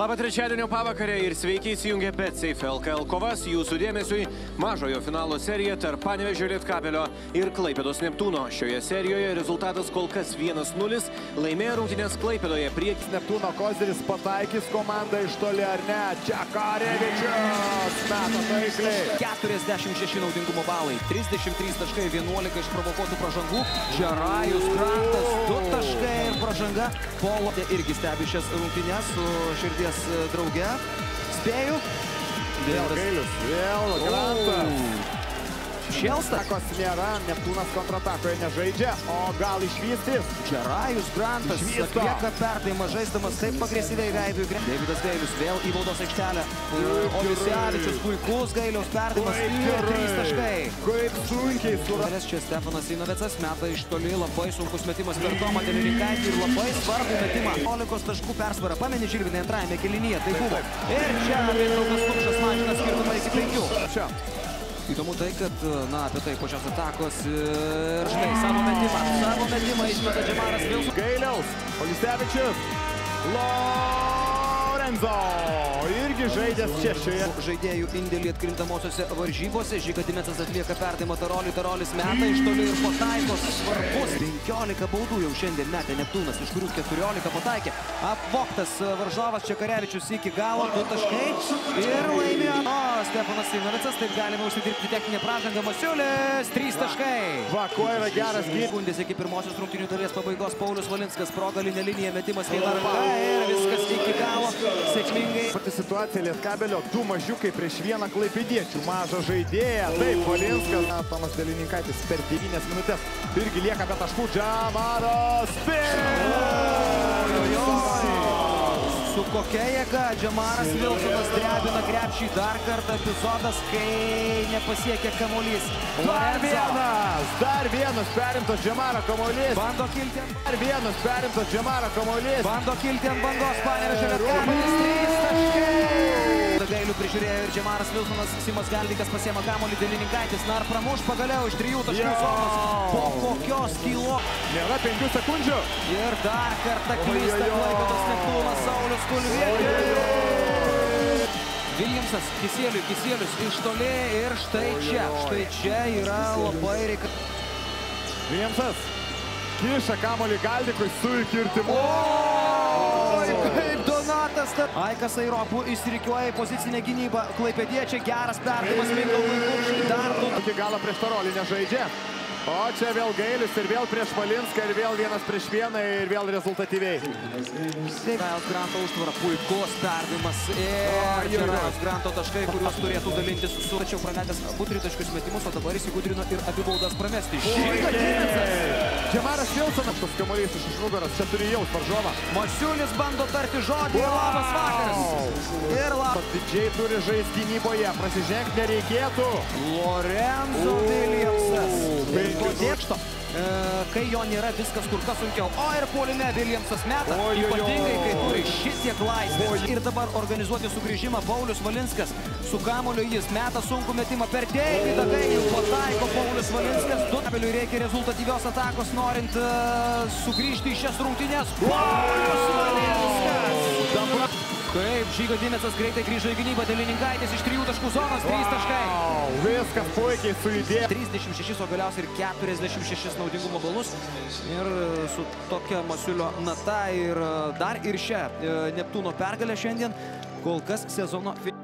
Labą trečiadienio pavakarę ir sveiki įsijungę BetSafe LKL kovas. Jūsų dėmesiui mažojo finalo serija tarp Panevėžio Lietkabelio ir Klaipėdos Neptūno. Šioje serijoje rezultatas kol kas 1-0. Laimėjo rungtynės Klaipėdoje priekis. Neptūno koziris pataikys komandą iš toli ar ne. Čekarevičius meta taikliai. 46 naudingumo balai, 33 taškai, 11 išprovokuotų pražangų. Žerajus Grantas, 2 taškai ir pražanga. Polo irgi stebi šias rungtynes su širdies drauge. Spėju. Vėl Gailius, vėl Grantas. Šėlstakos nėra, Neptūnas kontratakoje nežaidžia, o gal išvystys. Žerajus Grantas atlieka perdavimą, žaisdamas taip agresyviai veidui. Deividas Gailius vėl į baudos aikštelę. Ovisevičius, puikus Gailiaus perdavimas ir 3 taškai. Kaip sunkiai surastas. Čia Stefanas Inovicas meta iš toli, labai sunkus metimas per Tomą Delininkaitį ir labai svarbų metimą. 11 taškų persvara, pameni Žilvinai antrajame kėlinyje, tai buvo. Ir čia Mindaugas Lukšas mažina skirtumą iki 5. Čia. Įdomu tai, kad, apie tai po šios atakos ir žinai, savo metimą išmeta Džemaras Vilsonas. Gailiaus, Ovisevičius, Lorenzo, irgi žaidęs čia šioje. Žaidėjų indėlį atkrintamosiose varžybose, Žiga Dimecas atlieka perdavimą Tarolis meta iš toli ir pataikos svarbus. 15 baudų jau šiandien metė Neptūnas, iš kurių 14 pataikė. Apvogtas varžovas Čekarevičius iki galo, 2 taškai ir laimėjo. Stefanas Inovicas, taip galime užsidirbti techninę pražangą. Masiulis, 3 taškai. Va, kuo yra geras gyvas. Sekundės iki pirmosios rungtynių dalies pabaigos Paulius Valinskas, progalinė linija, metimas viena ranka ir viskas iki galo sėkmingai. Pati situacija Lietkabelio, 2 mažiukai prieš 1 klaipėdiečių. Mažą žaidėją. Taip, Valinskas. Tomas Delininkaitis per 9 minutės irgi lieka be taškų. Džemaras Su kokia jėga Džemaras Vilsonas drebina krepšį. Dar kartą epizodas, kai nepasiekia kamuolys. Dar vienas perimtas Džemaro kamuolys. Bando kilti ant Bando kilti ant bangos Panevėžio Lietkabelis. 3 taškai. Gailių prižiūrėjo ir Džemaras Vilsonas. Simas Galdikas pasiema kamuolį, Delininkaitis. Na ar pramuš pagaliau iš 3 taškų zonos. Po kokios kilo. Nėra 5 sekundžių. Ir dar kartą klysta Klaipėdos Neptūnas Saulius Kulvietė. Viljamsas, Kisielius iš toli ir štai čia yra labai reikalingas. Viljamsas kiša kamuolį Galdikui su įkirtimu. Kaip Donatas. Aikas Airopų įsirikiuoja į pozicinę gynybą. Klaipėdiečiai, geras perdavimas Mindaugui Lukšui. Dar 2. Iki galo prieš Tarolį nežaidžia. O čia vėl Gailius ir vėl prieš Valinską ir vėl 1-1 ir vėl rezultatyviai. Žerajus Granto užtvara, puikus perdavimas ir Žerajus Granto taškai, kuriuos turėtų dalintis su. Tačiau prametęs abu 3 taškius metimus, o dabar įsigudrino ir abi baudas pramesti. Žiga Dimecas. Džemaras Vilsonas, tas kamuolys iš nugaros, čia turi jaus varžovą. Masiulis bando tarti žodį ir labas vakaras. Ir labas. Didžiai turi žaisti gynyboje, prasižengti nereikėtų. Lorenzo Viljamsas. Kodėkšto, kai jo nėra, viskas kur kas sunkiau. O ir puolime Viljamsas meta, ypatingai kai turi šitiek laisvės. Ir dabar organizuoti sugrįžimą Paulius Valinskas. Su kamuoliu jis meta sunkų metimą per Deividą Gailių. Pataiko Paulius Valinskas. Duobeliui reikia rezultatyvios atakos, norint sugrįžti į šias rungtynes. Paulius Valinskas. Taip, Žiga Dimecas greitai grįžo į gynybą, Delininkaitis iš 3 taškų zonos, 3 taškai. Viskas puikiai sujudėjo. 36, o galiausiai ir 46 naudingumo balus. Ir su tokia Masiulio nata ir dar ir šią Neptūno pergalę šiandien kol kas sezono